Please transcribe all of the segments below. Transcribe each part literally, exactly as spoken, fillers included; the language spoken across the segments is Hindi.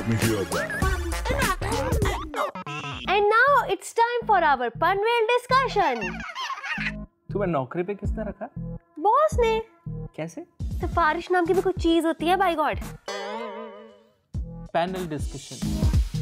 me hear that. And now it's time for our Panvel discussion. तुम्हें नौकरी पे किसने रखा? बॉस ने। कैसे? सिफारिश नाम की भी कुछ चीज होती है by god. Panel discussion.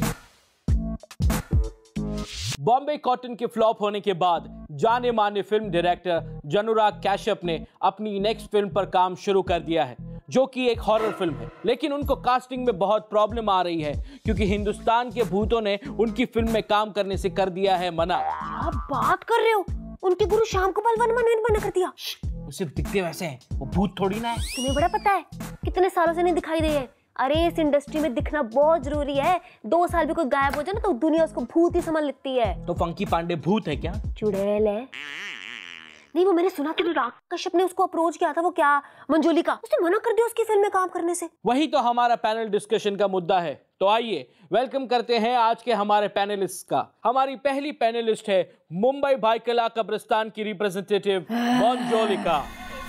Bombay cotton के फ्लॉप होने के बाद जाने माने फिल्म डायरेक्टर जनुराग कश्यप ने अपनी नेक्स्ट फिल्म पर काम शुरू कर दिया है, जो कि एक हॉरर फिल्म है। लेकिन उनको कास्टिंग में बहुत प्रॉब्लम आ रही है क्योंकि हिंदुस्तान के भूतों ने उनकी फिल्म में काम करने से कर दिया है मना। क्या बात कर रहे हो? उनके गुरु श्याम गोपाल वर्मा ने मना कर दिया। वो सिर्फ दिखते वैसे हैं, वो भूत थोड़ी ना है। तुम्हें बड़ा पता है कितने सालों से नहीं दिखाई दे है। अरे इस इंडस्ट्री में दिखना बहुत जरूरी है। दो साल भी कोई गायब हो जाए ना तो दुनिया उसको भूत ही समझ लेती है। तो फंकी पांडे भूत है क्या? चुड़ैल है। नहीं, वो मैंने सुना कि राग कश्यप ने उसको अप्रोच किया था, वो क्या मंजोलिका, उसने मना कर दिया उसकी फिल्म में काम करने से। वही तो हमारा पैनल डिस्कशन का मुद्दा है। तो आइए वेलकम करते हैं आज के हमारे पैनलिस्ट का। हमारी पहली पैनलिस्ट है मुंबई भाईकला कब्रिस्तान की रिप्रेजेंटेटिव मंजोलिका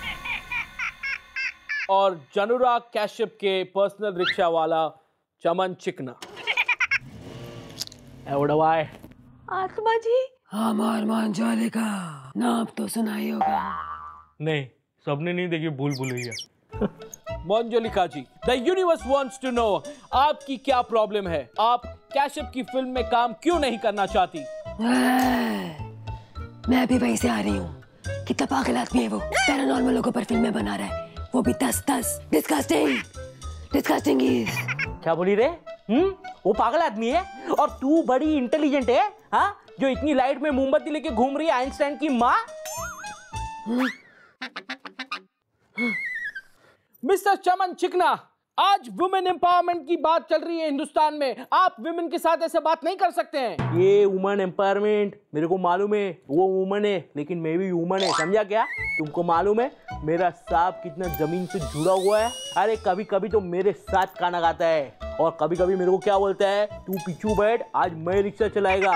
और जनुराग कश्यप के पर्सनल रिक्शा वाला चमन चिकना। एवडवाय आत्मा जी। हमार मंजोलिका नाम तो सुना ही होगा। नहीं, सबने नहीं देखी Bhool Bhulaiyaa. Manjulika ji, the universe wants to know आपकी क्या प्रॉब्लम है? आप कश्यप की फिल्म में काम क्यों नहीं करना चाहती? मैं भी वहीं से आ रही हूँ। कितना पागल आदमी है वो, पैरानॉर्मल लोगों पर फिल्में बना रहा है, वो भी दस दस। Disgusting disgusting is. क्या बोली रे? हम्म वो पागल आदमी है और तू बड़ी इंटेलिजेंट है, हाँ, जो इतनी लाइट में मोमबत्ती लेके घूम रही है आइंस्टाइन की माँ। मिस्टर चमन चिकना, आज वुमेन एम्पावरमेंट की बात चल रही है हिंदुस्तान में, आप वुमेन के साथ ऐसे बात नहीं कर सकते हैं। ये वुमेन एम्पावरमेंट मेरे को मालूम है, वो वुमन है लेकिन मैं भी वुमन है, समझा क्या? तुमको मालूम है मेरा सांप कितना जमीन से जुड़ा हुआ है? अरे कभी कभी तो मेरे साथ गाना गाता है और कभी कभी मेरे को क्या बोलता है, तू पीछू बैठ, आज मैं रिक्शा चलाएगा।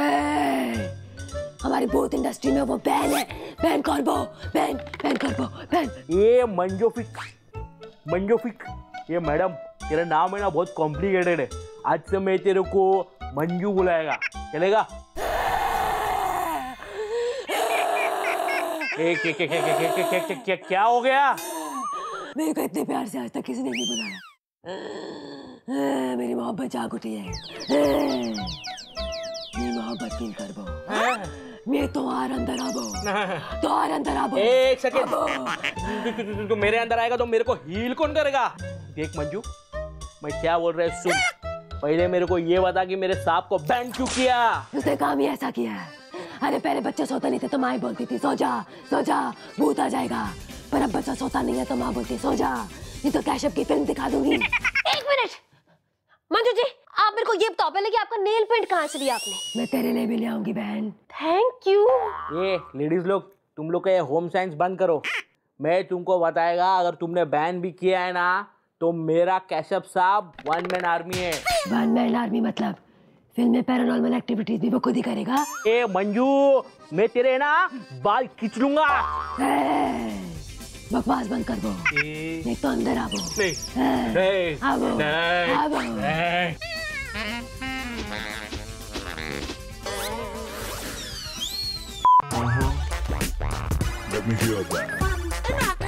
हमारी बहुत इंडस्ट्री में वो बैन है, बैन कर दो, बैन बैन कर दो, बैन। ये मंजोफिक मंजोफिक ये मैडम तेरा नाम है ना बहुत कॉम्प्लिकेटेड है, आज से मैं तेरे को मंजू बुलाएगा, चलेगा? ए, के, के, के, के, के, के, के, के, क्या हो गया? मेरे को इतने प्यार से आज तक किसी ने नहीं बुलाया। मेरी मोहब्बत जाग उठी है। मेरी मोहब्बत फील कर बो। मैं तो आर अंदर आबो, तो आर अंदर आबो। एक सेकंड, तो मेरे अंदर आएगा तो मेरे को हील कौन करेगा? देख मंजू, मैं क्या बोल रहा है सुन, पहले मेरे को ये बता कि मेरे सांप को बैन क्यों किया? उसने काम ही ऐसा किया है। अरे पहले बच्चे सोते नहीं थे तो माँ बोलती थी सो जा सो जा भूत आ जाएगा, पर अब बच्चा सोता नहीं है तो माँ बोलती सो जा, नहीं तो कश्यप की फिल्म दिखा दूंगी। एक मिनट मंजू जी, आप मेरे को ये बताओ पहले कि आपका नेल पेंट कहाँ से लिया आपने? मैं तेरे लिए भी ले आऊंगी बहन। Thank you. ये लेडीज लोग, तुम लोग का ये होम साइंस बंद करो। मैं तुमको बताएगा, अगर तुमने बैन भी किया है ना तो मेरा कश्यप साहब वन मैन आर्मी है। वन मैन आर्मी मतलब फिल्म में पैरानॉर्मल एक्टिविटीज भी वो खुद ही करेगा? ए मंजू, मैं तेरे ना बाल खींच लूंगा। बकवास बंद कर दो, एक तो अंदर आवो। नहीं, नहीं, आवो, नहीं, आवो। नहीं। Let me hear that.